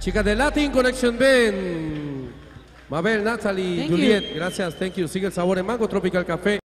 Chicas de Latin Connection Band. Mabel, Natalie, Thank Juliet, gracias, thank you. Sigue el sabor en Mango Tropical Café.